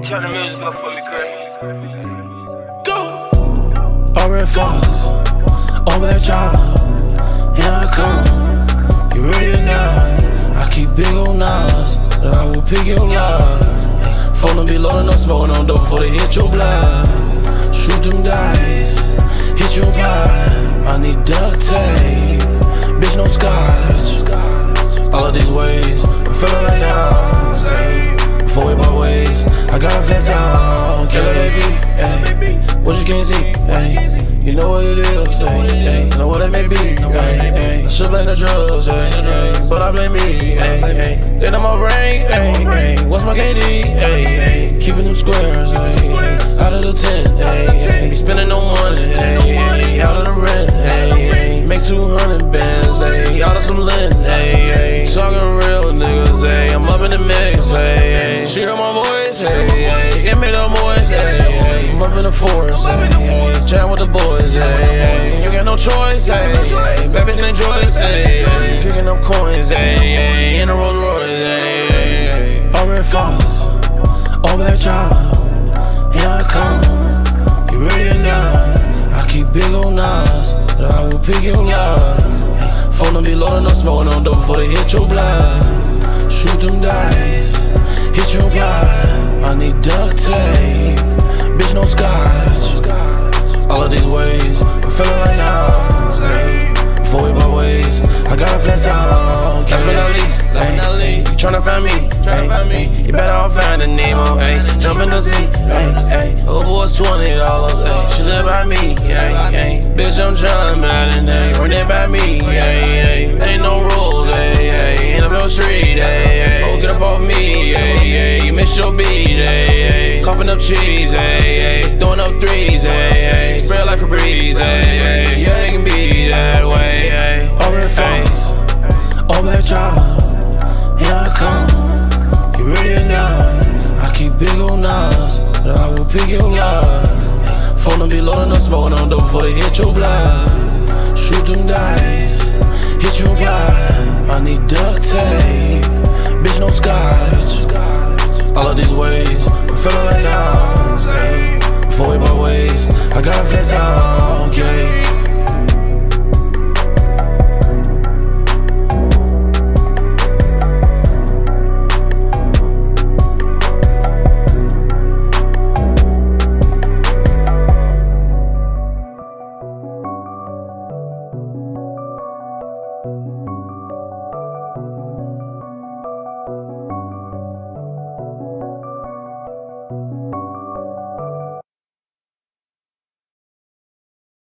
Turn the music up for me, Craig. Go! All red falls, all black child. Here I come, you ready or not? I keep big old knives, but I will pick your life. Phone be loading up, smoking on dope before they hit your blood. Shoot them dice, hit your vibe. I need duct tape, bitch no scotch. All of these ways, I'm feeling like dogs, before we part ways, I gotta flex out. Killer baby, what you can't see, you know what it is, know what it may be, I should blame the drugs, but I blame me, then I'm a brain, what's my KD, keeping them squares, out of the tent, be spending no money, out of the rent, make 200 bands, out of some lint, talking real niggas, I'm up in the mix, she heard my voice, it made her voice, I'm up in the forest, chat with the boys, you got no choice, bad bitch named Joyce, picking up coins, in a Rolls Royce, all red falls, all black child, here I come, you ready or not? I keep big old knives, but I will pick your life. Phone be loading up, smoking on dope before they hit your blood. Shoot them dice, hit your vibe. I need duct tape, bitch no scotch. All of these ways, I'm feeling like dogs, before we part ways, I gotta flex out. Catch me Ali, you tryna find me, you better all find a Nemo, jump in the seat, old boy's $20, she live by me, bitch I'm tryna marinate, run it by me, ain't no rules, NFL street, oh get up off me, you missed your beat, coughing up cheese, throwing up threes, spread like Febreze, yeah it can be that way, all red falls, all black child, here I come, you ready or not? I keep big old knives, but I will pick your life. Phone be loading up, smoking on dope before they hit your blood. Shoot them dice, hit your vibe. I need duct tape, bitch no scotch. All of these ways, I'm feeling like dogs, before we part ways, I gotta flex out.